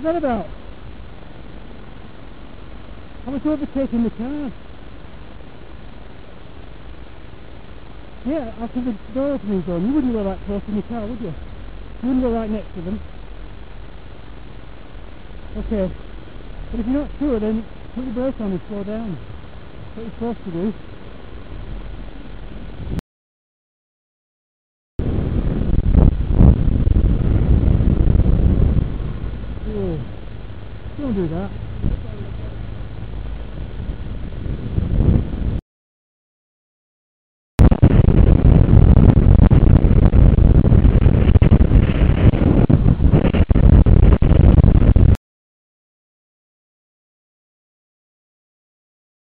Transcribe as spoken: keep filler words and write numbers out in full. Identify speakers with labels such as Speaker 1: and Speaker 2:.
Speaker 1: What's that about? I was overtaking the car. Yeah, after the doors moved on, you wouldn't go that close in your car, would you? You wouldn't go right next to them. Okay. But if you're not sure, then put your brake on and slow down. That's what you're supposed to do. Oh, don't do that.